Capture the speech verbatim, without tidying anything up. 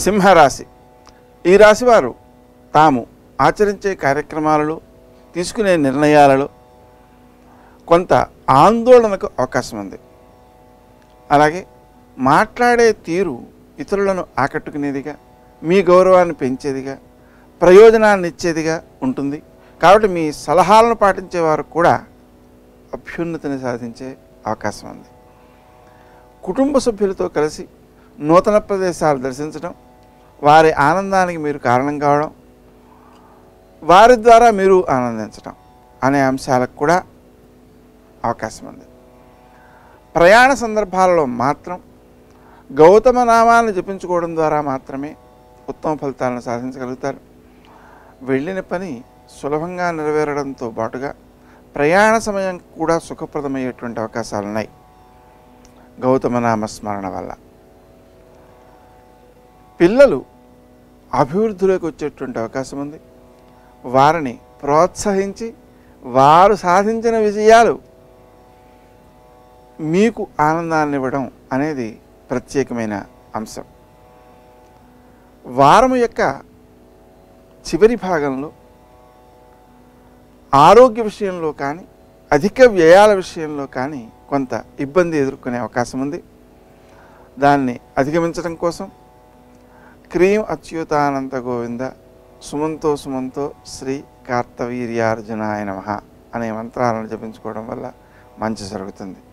సింహరాశి. ఈ రాశి వారు తాము ఆచరించే కార్యక్రమాలలో, తీసుకునే నిర్ణయాలలో కొంత ఆందోళనకు అవకాశం ఉంది. అలాగే మాట్లాడే తీరు ఇతరులను ఆకట్టుకునేదిగా, మీ గౌరవాన్ని పెంచేదిగా, ప్రయోజనాన్ని ఇచ్చేదిగా ఉంటుంది. కాబట్టి మీ సలహాలను పాటించేవారు కూడా అభ్యున్నతిని సాధించే అవకాశం ఉంది. కుటుంబ సభ్యులతో కలిసి నూతన ప్రదేశాలు దర్శించడం, వారి ఆనందానికి మీరు కారణం కావడం, వారి ద్వారా మీరు ఆనందించడం అనే అంశాలకు కూడా అవకాశం ఉంది. ప్రయాణ సందర్భాలలో మాత్రం గౌతమ నామాన్ని జపించుకోవడం ద్వారా మాత్రమే ఉత్తమ ఫలితాలను సాధించగలుగుతారు. వెళ్ళిన పని సులభంగా నెరవేరడంతో పాటుగా ప్రయాణ సమయం కూడా సుఖప్రదమయ్యేటువంటి అవకాశాలు ఉన్నాయి గౌతమ నామస్మరణ వల్ల. పిల్లలు అభివృద్ధిలోకి వచ్చేటువంటి అవకాశం ఉంది. వారిని ప్రోత్సహించి వారు సాధించిన విజయాలు మీకు ఆనందాన్ని ఇవ్వడం అనేది ప్రత్యేకమైన అంశం. వారం యొక్క చివరి భాగంలో ఆరోగ్య విషయంలో కానీ, అధిక వ్యయాల విషయంలో కానీ కొంత ఇబ్బంది ఎదుర్కొనే అవకాశం ఉంది. దాన్ని అధిగమించడం కోసం క్రీం అచ్యుతానంత గోవింద సుమంతో సుమంతో శ్రీ కార్తవీర్యార్జునాయ నమః అనే మంత్రాలను జపించుకోవడం వల్ల మంచి జరుగుతుంది.